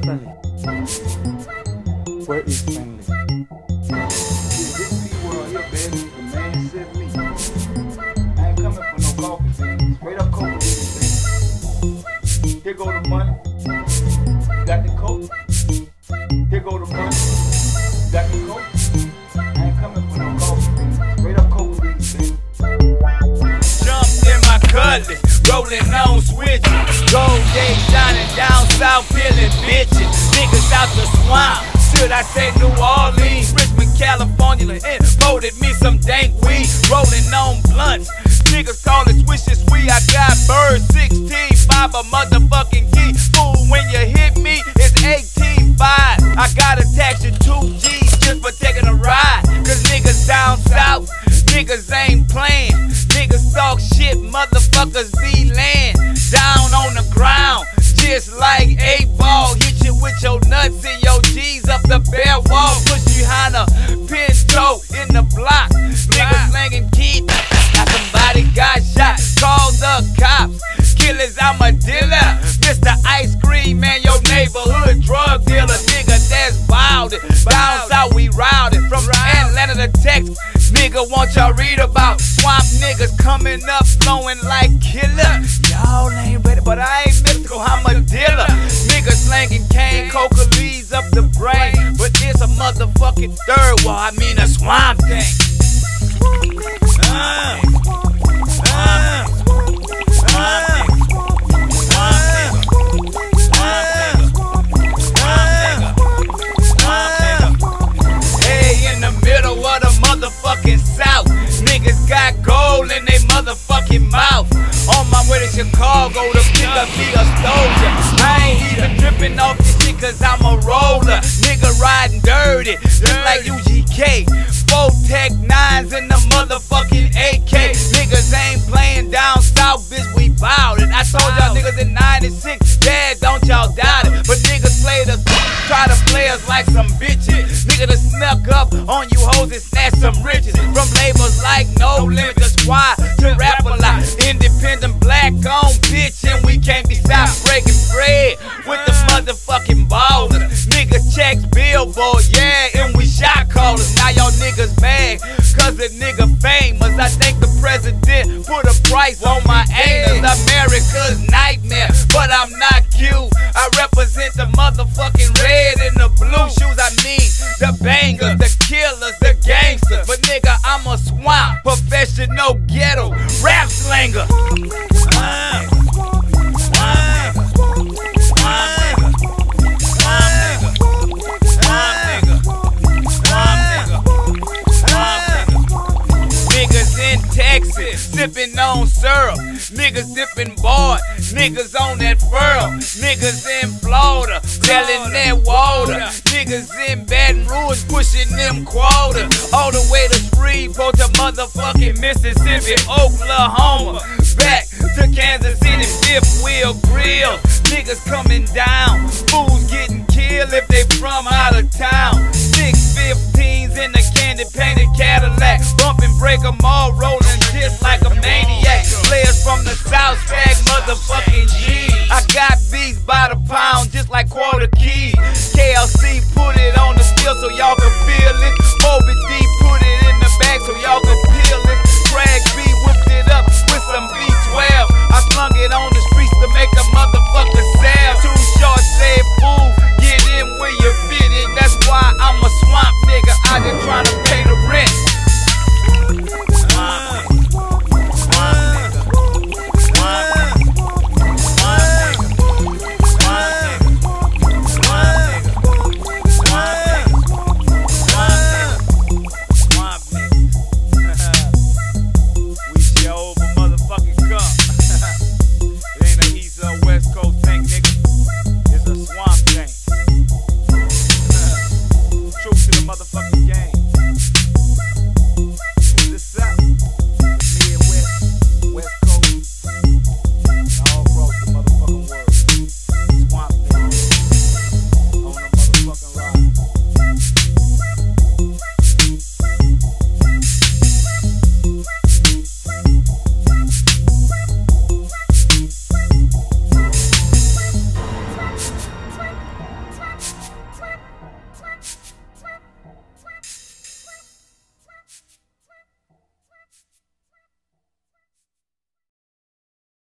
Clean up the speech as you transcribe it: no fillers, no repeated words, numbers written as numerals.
friendly? Where is friendly? This world here, baby, the man said me. I ain't coming for no coffee, baby. Straight up coke, baby. Here go the money. Got the coke. Here go the money. Got the coke. I ain't coming for no coffee, baby. Straight up coke, baby. Jumped in my cutlass, rolling on switches. Gold day shining down south, peeling bitches. Niggas out the swamp. Should I say New Orleans, Richmond, California, and voted me some dank weed, rolling on blunts. Niggas call it swishes sweet. I got birds 16 by a motherfucking key. Fool, when you hit me, it's 18.5. I gotta tax you 2 G's just for taking a ride. Cause niggas down south, niggas ain't playing. Niggas talk shit, motherfuckers be laying down on the ground. Just like 8-ball, hit you with your nuts and your G's up the bare wall. Push you behind a Pinto in the block. Niggas slanging keys. Now somebody got shot. Call the cops. Killers, I'm a dealer. Mr. Ice Cream Man, your neighborhood drug dealer. Nigga, that's wild. Down south, we routed. From Atlanta to Texas. Nigga, want y'all read about swamp niggas coming up, flowing like killer. Y'all ain't ready, but I ain't mystical, I'm a dealer. Niggas slanging cane, coca leaves up the brain. But it's a motherfucking third wall, I mean a swamp thing. Hey, in the middle of the motherfucking South, niggas got gold in they motherfucking mouth. On my way to Chicago to pick up me a soldier. I ain't even dripping off this shit cause I'm a roller. Nigga riding dirty, just like UGK. 4 Tech 9s in the motherfucking AK. Niggas ain't playing down south, bitch, we bout it. I told y'all niggas in 96, dad, don't y'all doubt it. But niggas played us, try to play us like some bitches. Nigga done snuck up on you hoes and snatched some riches. From labels like No Limit to Squad to Rap A Lot. Independent black on bitch and we can't be stopped breaking bread with the motherfucking ballers. Nigga checks Billboard, yeah, and we shot callers. Now y'all niggas mad cause the nigga famous. I think the president put a price on my anus. America's nightmare, but I'm not cute. I represent the motherfucking red and the blue shoes. I mean the bangers, the killers, the gangsters. But nigga, I'm a swamp, professional ghetto rap slanger. Niggas in Texas, sipping on syrup. Niggas dipping board, niggas on that furrow. Niggas in Florida, selling that water. Niggas in Baton Rouge, pushing them quota. All the way to Shreveport to motherfucking Mississippi, Oklahoma. Back to Kansas City, fifth wheel grill. Niggas coming down, fools getting killed if they from out of town. 615s in the candy painted Cadillac, bumping, break 'em all, rolling just like a maniac. Players from the South Sag, motherfucking G. I got beats by the pound, just like quarter keys. KLC put it on the field so y'all can